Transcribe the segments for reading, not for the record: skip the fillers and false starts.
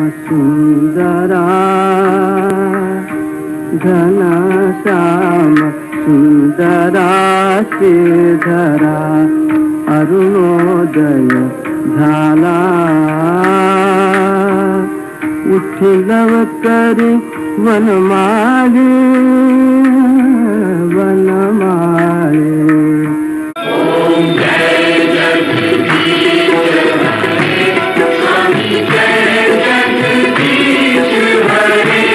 सुंदरा घना श्याम सुंदरा श्रीधरा अरुणोदय झाला उठिलव करी वनमाळे वनमाळे। ओम जय जगदीश हरे स्वामी जय जगदीश हरे।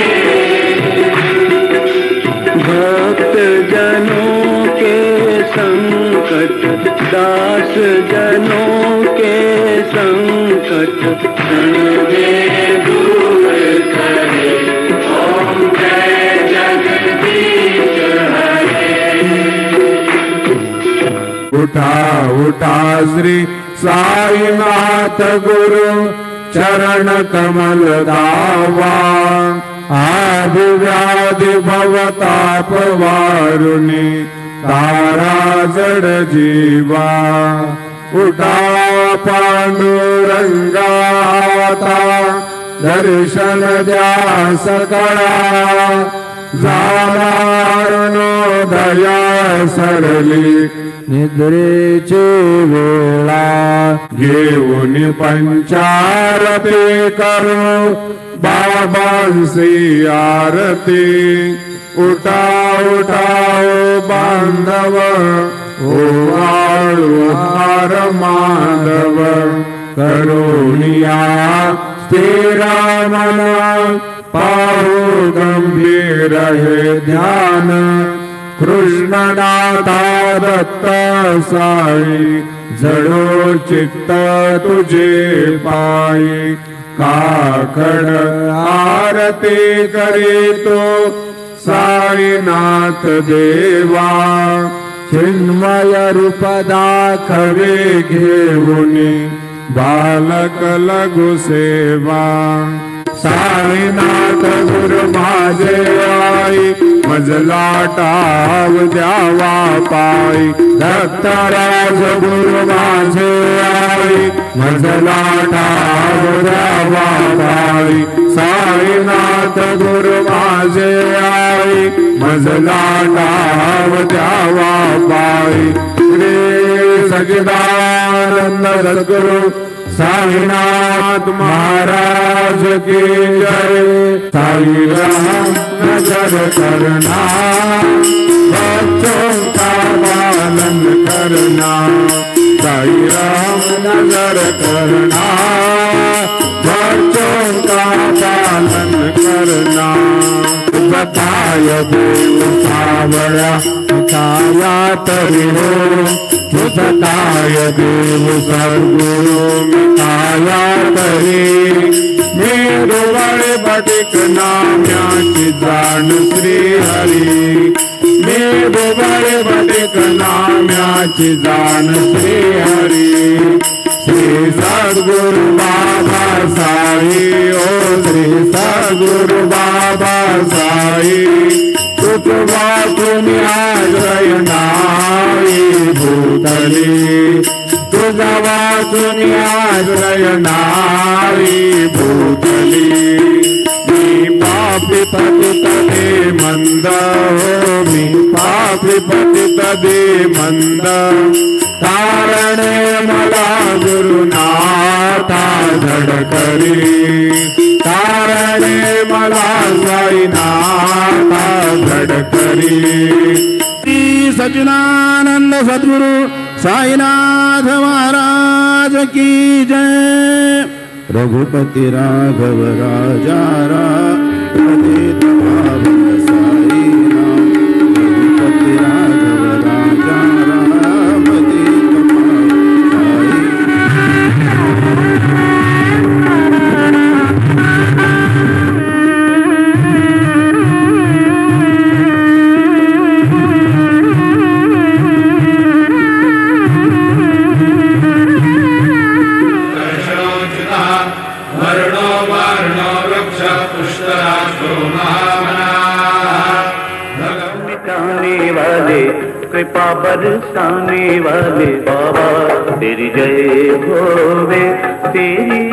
भक्त जनों के संकट दास जनों के संकट क्षण में दूर करे। ओम जय जगदीश हरे। उठा उठा श्री साईनाथ गुरु चरण कमल दावा आदि व्याधि भवताप वारुणी तारा जड़ जीवा। उठा पांडुरंगा दर्शन द्या सकळा झालारुणोदया सरली निद्रेची वेळा। घेऊन पंचारती करू बाबांसी आरती। उठा उठाओ बांधव ओवाळू हार माधव करुणिया स्थिरा मना पाहू गंभीर हे ध्यान। कृष्णनाथा दत्त साई जडो चित्त तुझे पायी। काकड आरती करीतो साईनाथ देवा। चिन्मय रूप दाखवे घेऊनी बालक लघु सेवा। साईनाथ गुरु माझे आई मजला टाव द्यावा पायी। दत्तराज गुरु माझे आई मजला टाव द्यावा पायी। साईनाथ गुरु माझे आई मजला टाव द्यावा पायी। श्री सच्चिदानंद सद्गुरु साईनाथ महाराज की जय। साई राम नजर करना बच्चों का पालन करना। साई राम नजर करना बच्चों का पालन करना। बताय देव सावळा काया तरी हो। बताय देव सद्गुरु मिताया तरी। मेरो बड़े बटिक नाम्याची जाण श्री हरी। मेरो बड़े बटिक नाम्याची जाण श्री हरी। श्री सद्गुरु बाबा साई ओ श्री सद्गुरु बाबा साई। तुझ वाचून आश्रय नाही भूतली। तुझ वाचून आश्रय नाही भूतली। मी पापी पतित दे मंद हो। मी पापी पतित दे मंद कारणे मला गुरुनाथा धड करी। कारणे मला साईनाथा धड करी। श्री सच्चिदानंद सद्गुरु साईनाथ महाराज की जय। रघुपति राघव राजा पतित पावन साई राम। रघुपति राघव राजा पतित पावन साई। कृपा बरसाने वाले बाबा तेरी जय होवे तेरी